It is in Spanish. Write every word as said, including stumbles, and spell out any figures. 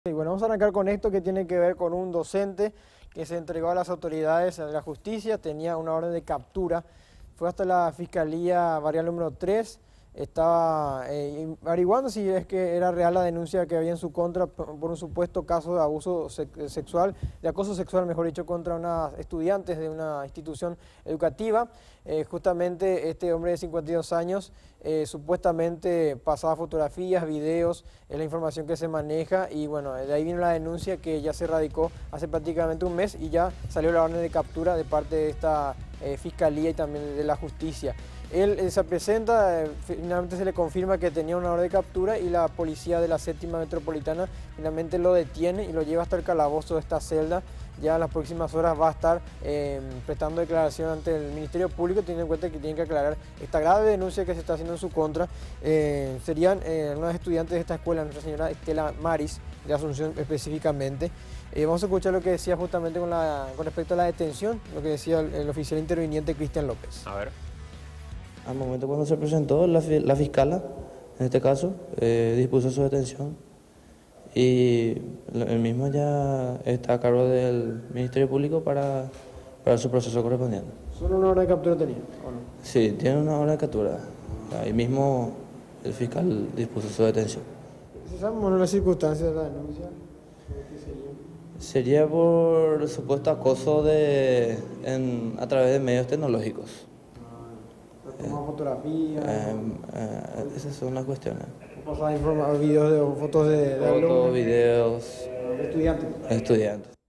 Y bueno, vamos a arrancar con esto que tiene que ver con un docente que se entregó a las autoridades de la justicia, tenía una orden de captura, fue hasta la Fiscalía Varial número tres, estaba eh, averiguando si es que era real la denuncia que había en su contra por por un supuesto caso de abuso se sexual, de acoso sexual, mejor dicho, contra unas estudiantes de una institución educativa. Eh, justamente este hombre de cincuenta y dos años eh, supuestamente pasaba fotografías, videos, es la información que se maneja y bueno, de ahí vino la denuncia que ya se radicó hace prácticamente un mes y ya salió la orden de captura de parte de esta eh, Fiscalía y también de la Justicia. Él eh, se presenta, eh, finalmente se le confirma que tenía una orden de captura y la policía de la séptima metropolitana finalmente lo detiene y lo lleva hasta el calabozo de esta celda. Ya en las próximas horas va a estar eh, prestando declaración ante el Ministerio Público, teniendo en cuenta que tiene que aclarar esta grave denuncia que se está haciendo en su contra. Eh, serían eh, unos estudiantes de esta escuela, Nuestra Señora Estela Maris, de Asunción específicamente. Eh, vamos a escuchar lo que decía justamente con, la, con respecto a la detención, lo que decía el, el oficial interviniente Cristian López. A ver. Al momento cuando se presentó, la, la fiscala, en este caso, eh, dispuso su detención y el mismo ya está a cargo del Ministerio Público para, para su proceso correspondiente. ¿Solo una orden de captura tenía o no? Sí, tiene una orden de captura. Ahí mismo el fiscal dispuso su detención. ¿Se saben bueno, las circunstancias de la denuncia? ¿Qué sería? Sería por supuesto acoso de, en, a través de medios tecnológicos. Tomar fotografías, Eh, eh, esas son las cuestiones. pasar videos de fotos de, de Fotos, alumnos, videos, de estudiantes. estudiantes.